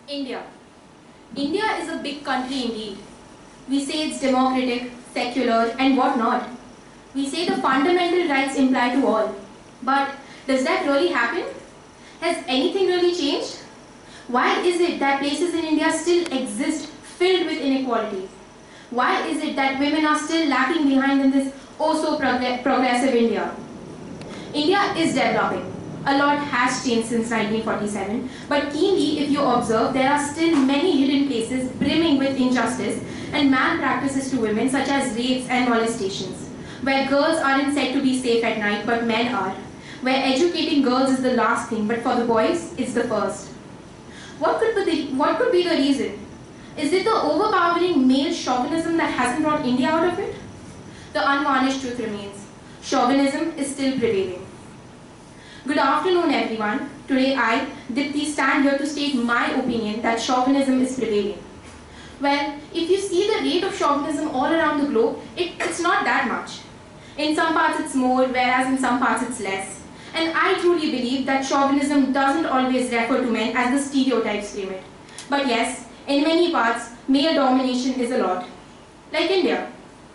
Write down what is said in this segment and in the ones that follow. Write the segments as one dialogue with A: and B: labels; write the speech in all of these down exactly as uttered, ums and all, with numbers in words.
A: India. India is a big country indeed. We say it's democratic, secular, and what not. We say the fundamental rights apply to all. But does that really happen? Has anything really changed? Why is it that places in India still exist filled with inequality? Why is it that women are still lagging behind in this oh so prog progressive India? India is developing. A lot has changed since nineteen forty-seven, but keenly if you observe, there are still many hidden places brimming with injustice and malpractices to women such as rapes and molestations, where girls aren't said to be safe at night but men are, where educating girls is the last thing but for the boys it's the first. What could be the, what could be the reason? Is it the overpowering male chauvinism that hasn't brought India out of it? The unvarnished truth remains. Chauvinism is still prevailing. Good afternoon everyone. Today I, Dipti, stand here to state my opinion that chauvinism is prevailing. Well, if you see the rate of chauvinism all around the globe, it, it's not that much. In some parts it's more, whereas in some parts it's less. And I truly believe that chauvinism doesn't always refer to men as the stereotypes claim it. But yes, in many parts, male domination is a lot. Like India.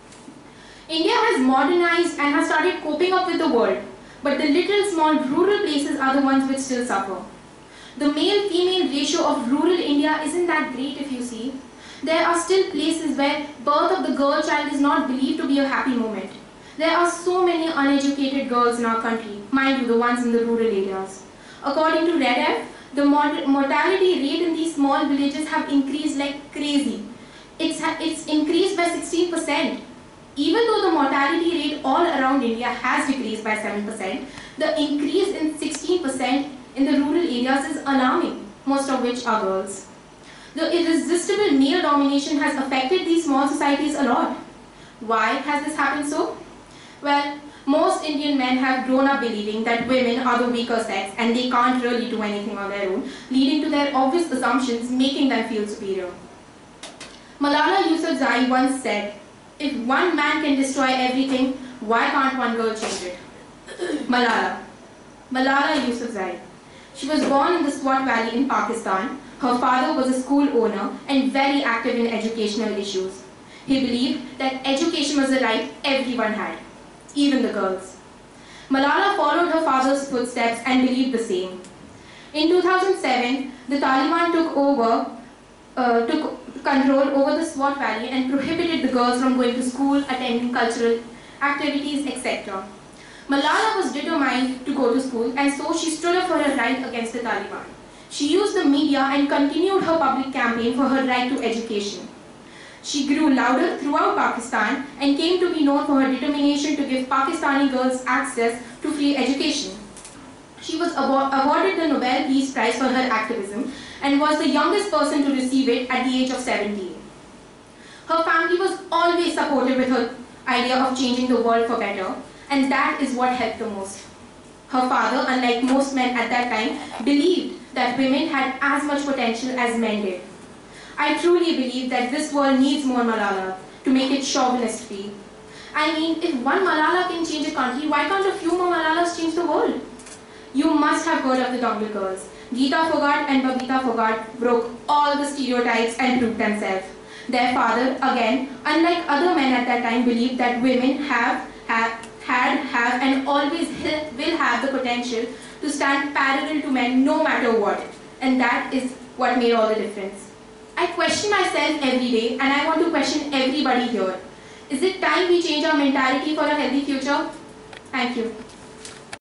A: India has modernized and has started coping up with the world. But the little small rural places are the ones which still suffer. The male-female ratio of rural India isn't that great if you see. There are still places where birth of the girl child is not believed to be a happy moment. There are so many uneducated girls in our country, mind you, the ones in the rural areas. According to REDF, the mortality rate in these small villages have increased like crazy. It's, it's increased by sixteen percent. Even though the mortality rate all around India has decreased by seven percent, the increase in sixteen percent in the rural areas is alarming, most of which are girls. The irresistible male domination has affected these small societies a lot. Why has this happened so? Well, most Indian men have grown up believing that women are the weaker sex and they can't really do anything on their own, leading to their obvious assumptions making them feel superior. Malala Yousafzai once said, "If one man can destroy everything, why can't one girl change it?" Malala. Malala Yousafzai. She was born in the Swat Valley in Pakistan. Her father was a school owner and very active in educational issues. He believed that education was a right everyone had, even the girls. Malala followed her father's footsteps and believed the same. In two thousand seven, the Taliban took over, uh, took control over the Swat Valley and prohibited the girls from going to school, attending cultural activities, et cetera. Malala was determined to go to school, and so she stood up for her right against the Taliban. She used the media and continued her public campaign for her right to education. She grew louder throughout Pakistan and came to be known for her determination to give Pakistani girls access to free education. She was awarded the Nobel Peace Prize for her activism and was the youngest person to receive it at the age of seventeen. Her family was always supportive with her idea of changing the world for better, and that is what helped the most. Her father, unlike most men at that time, believed that women had as much potential as men did. I truly believe that this world needs more Malala to make it chauvinist free. I mean, if one Malala can change a country, why can't a few more Malalas change the world? You must have heard of the Dongle Girls. Geeta Phogat and Babita Phogat broke all the stereotypes and proved themselves. Their father, again, unlike other men at that time, believed that women have, have had, have, and always will have the potential to stand parallel to men no matter what. And that is what made all the difference. I question myself every day, and I want to question everybody here. Is it time we change our mentality for a healthy future? Thank you.